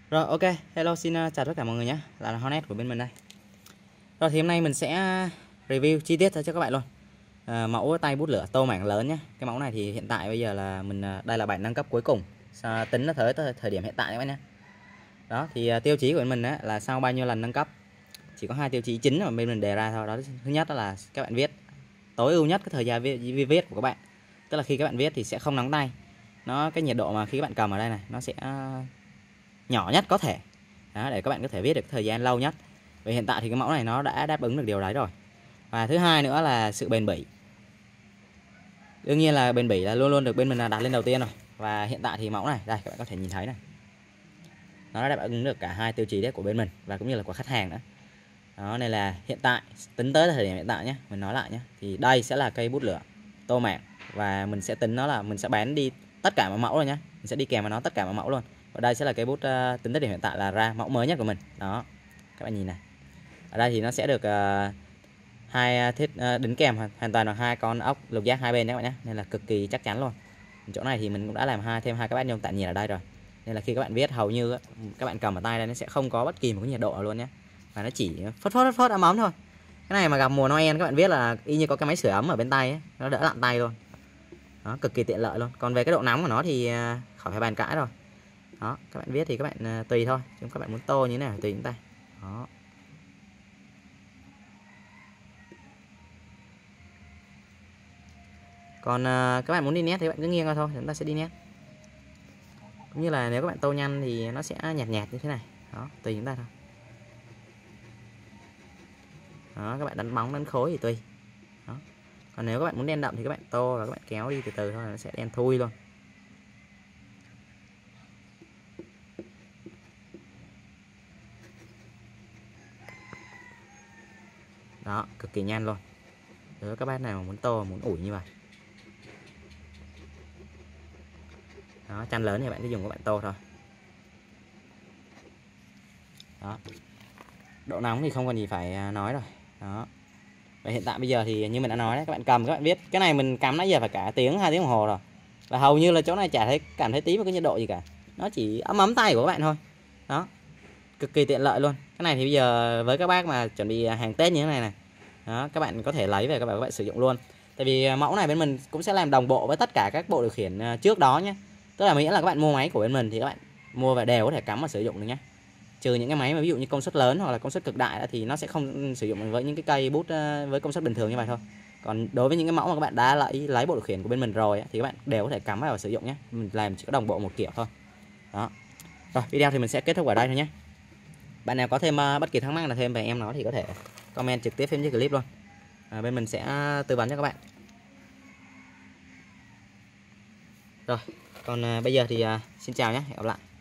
Rồi, ok, hello, xin chào tất cả mọi người nhé, là Hornet của bên mình đây. Rồi thì hôm nay mình sẽ review chi tiết cho các bạn luôn. Mẫu tay bút lửa tô mảng lớn nhé. Cái mẫu này thì hiện tại bây giờ là mình đây là bản nâng cấp cuối cùng, tính nó tới thời điểm hiện tại các bạn nhé. Đó thì tiêu chí của bên mình á, là sau bao nhiêu lần nâng cấp chỉ có hai tiêu chí chính mà bên mình đề ra thôi. Đó, thứ nhất đó là các bạn viết tối ưu nhất cái thời gian viết của các bạn, tức là khi các bạn viết thì sẽ không nóng tay. Cái nhiệt độ mà khi các bạn cầm ở đây này nó sẽ nhỏ nhất có thể. Đó, để các bạn có thể viết được thời gian lâu nhất. Vì hiện tại thì cái mẫu này nó đã đáp ứng được điều đấy rồi. Và thứ hai nữa là sự bền bỉ. Đương nhiên là bền bỉ là luôn luôn được bên mình là đặt lên đầu tiên rồi. Và hiện tại thì mẫu này, đây các bạn có thể nhìn thấy này, nó đã đáp ứng được cả hai tiêu chí đấy của bên mình và cũng như là của khách hàng nữa. Đó, nên là hiện tại tính tới thời điểm hiện tại nhé, mình nói lại nhé, thì đây sẽ là cây bút lửa tô mảng và mình sẽ tính nó là mình sẽ bán đi tất cả mọi mẫu rồi nhé, mình sẽ đi kèm với nó tất cả mọi mẫu luôn. Và đây sẽ là cây bút tính tới điểm hiện tại là ra mẫu mới nhất của mình. Đó, các bạn nhìn này, ở đây thì nó sẽ được đính kèm hoàn toàn bằng hai con ốc lục giác hai bên các bạn nhé, nên là cực kỳ chắc chắn luôn. Chỗ này thì mình cũng đã làm thêm hai cái bát nhôm tản nhiệt ở đây rồi, nên là khi các bạn viết hầu như các bạn cầm ở tay đây nó sẽ không có bất kỳ một cái nhiệt độ nào luôn nhé, và nó chỉ phớt ấm ấm thôi. Cái này mà gặp mùa Noel các bạn viết là y như có cái máy sưởi ấm ở bên tay ấy, nó đỡ lạnh tay luôn. Đó, cực kỳ tiện lợi luôn. Còn về cái độ nóng của nó thì khỏi phải bàn cãi rồi. Đó, các bạn viết thì các bạn tùy thôi, chứ các bạn muốn tô như thế nào tùy chúng ta. Đó. Còn các bạn muốn đi nét thì các bạn cứ nghiêng ra thôi, chúng ta sẽ đi nét. Cũng như là nếu các bạn tô nhanh thì nó sẽ nhạt nhạt như thế này. Đó, tùy chúng ta thôi. Đó, các bạn đánh bóng đánh khối thì tùy. Đó. Còn nếu các bạn muốn đen đậm thì các bạn tô và các bạn kéo đi từ từ thôi, nó sẽ đen thui luôn. Đó, cực kỳ nhanh luôn. Nếu các bạn nào muốn tô muốn ủi như vậy. Đó, chăn lớn thì bạn cứ dùng các bạn tô thôi. Đó. Độ nóng thì không còn gì phải nói rồi. Đó. Và hiện tại bây giờ thì như mình đã nói đấy, các bạn cầm các bạn viết. Cái này mình cắm nãy giờ phải cả tiếng 2 tiếng đồng hồ rồi. Và hầu như là chỗ này chả cảm thấy tí một cái nhiệt độ gì cả. Nó chỉ ấm ấm tay của các bạn thôi. Đó. Cực kỳ tiện lợi luôn. Cái này thì bây giờ với các bác mà chuẩn bị hàng Tết như thế này này. Đó, các bạn có thể lấy về các bạn sử dụng luôn. Tại vì mẫu này bên mình cũng sẽ làm đồng bộ với tất cả các bộ điều khiển trước đó nhé. Tức là miễn là các bạn mua máy của bên mình thì các bạn mua về đều có thể cắm và sử dụng được nhé. Trừ những cái máy mà ví dụ như công suất lớn hoặc là công suất cực đại thì nó sẽ không sử dụng với những cái cây bút với công suất bình thường như vậy thôi. Còn đối với những cái mẫu mà các bạn đã lấy bộ điều khiển của bên mình rồi thì các bạn đều có thể cắm vào và sử dụng nhé. Mình làm chỉ có đồng bộ một kiểu thôi. Đó. Rồi, video thì mình sẽ kết thúc ở đây thôi nhé. Bạn nào có thêm bất kỳ thắc mắc nào thêm về em nó thì có thể comment trực tiếp thêm dưới clip luôn. Bên mình sẽ tư vấn cho các bạn. Rồi, còn bây giờ thì xin chào nhé, hẹn gặp lại.